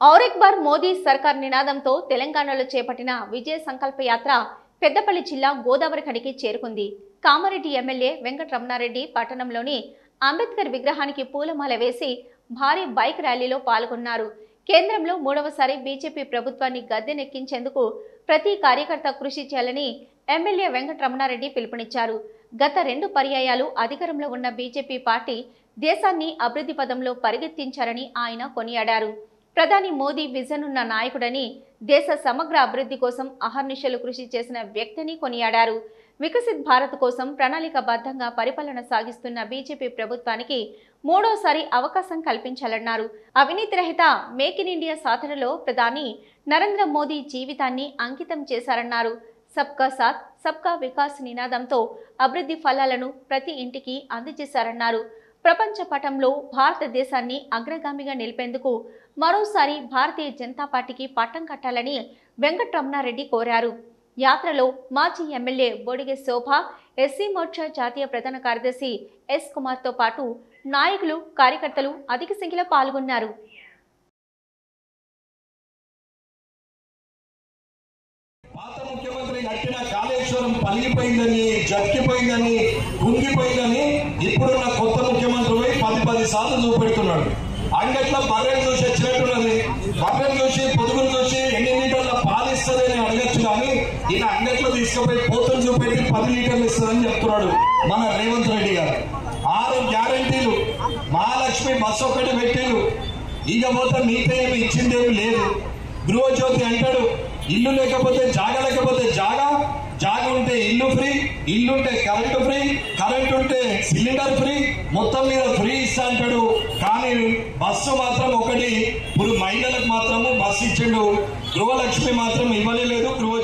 और एक बार మోదీ సర్కార్ నినాదంతో తెలంగాణలో చేపట్టిన విజయ సంకల్ప యాత్ర పెద్దపల్లి జిల్లా గోదావరి ఖడికి చేరుకుంది. కామారెడ్డి ఎమ్మెల్యే వెంకటరమణారెడ్డి పట్టణంలోని అంబేద్కర్ విగ్రహానికి పూలమాల వేసి భారీ బైక్ ర్యాలీలో పాల్గొన్నారు. కేంద్రంలో మూడవసారి బీజేపీ ప్రభుత్వాన్ని గద్దెనెక్కించేందుకు ప్రతి కార్యకర్త కృషి చేయాలని ఎమ్మెల్యే వెంకటరమణారెడ్డి పిలుపునిచ్చారు. గత 2 పర్యాయాలు అధికారంలో ఉన్న బీజేపీ పార్టీ దేశాన్ని అభివృద్ధి పదంలో పరిగెత్తించారని ఆయన కొనియాడారు. ప్రధాని మోదీ విజన్ ఉన్న నాయకుడని, దేశ సమగ్ర అభివృద్ధి కోసం అహర్నిశలు కృషి చేసిన వ్యక్తిని కొనియాడారు. వికసిత్ భారత్ కోసం ప్రణాళికాబద్ధంగా పరిపాలన సాగిస్తున్న బీజేపీ ప్రభుత్వానికి మూడోసారి అవకాశం కల్పించాలన్నారు. అవినీతి రహిత మేక్ ఇన్ ఇండియా సాధనలో ప్రధాని నరేంద్ర మోదీ జీవితాన్ని అంకితం చేశారన్నారు. సబ్కా సాత్ సబ్కా వికాస్ నినాదంతో అభివృద్ధి ఫలాలను ప్రతి ఇంటికి అందజేశారన్నారు. ప్రపంచ పటంలో భారతదేశాన్ని అగ్రగామిగా నిలిపేందుకు మరోసారి భారతీయ జనతా పార్టీకి పట్టం కట్టాలని వెంకటరమణారెడ్డి కోరారు. యాత్రలో మాజీ ఎమ్మెల్యే బొడిగె శోభ, ఎస్సీ మోర్చా జాతీయ ప్రధాన కార్యదర్శి ఎస్ కుమార్తో పాటు నాయకులు, కార్యకర్తలు అధిక సంఖ్యలో పాల్గొన్నారు. పాత ముఖ్యమంత్రి కట్టిన కాళేశ్వరం పలిగిపోయిందని, జక్కిపోయిందని, కుంగిపోయిందని ఇప్పుడున్న కొత్త ముఖ్యమంత్రి 10 సార్లు చూపెడుతున్నాడు. అంగట్లో బర్రెలు చూసి వచ్చినట్టున్నది. బర్రెలు చూసి, పొదుగులు చూసి ఎన్ని లీటర్ల పాలు ఇస్తుందని అడగచ్చు, కానీ ఈయన అంగట్లో తీసుకుపోయి పోతులు చూపెట్టి 10 లీటర్లు ఇస్తుందని చెప్తున్నాడు మన రేవంత్ రెడ్డి గారు. 6 గ్యారంటీలు, మహాలక్ష్మి బస్సు ఒకటి పెట్టిండు. ఇక పోతే మీతో ఏమి ఇచ్చిందేమి లేదు. గృహజ్యోతి అంటాడు, ఇల్లు లేకపోతే జాగా, లేకపోతే జాగా ఉంటే ఇల్లు ఫ్రీ, ఇల్లుంటే కరెంటు ఫ్రీ, కరెంట్ ఉంటే సిలిండర్ ఫ్రీ, మొత్తం మీద ఫ్రీ ఇస్తా అంటాడు. కానీ బస్సు మాత్రం ఒకటి ఇప్పుడు మహిళలకు మాత్రము బస్సు ఇచ్చిండు. గృహలక్ష్మి మాత్రం ఇవ్వలేదు.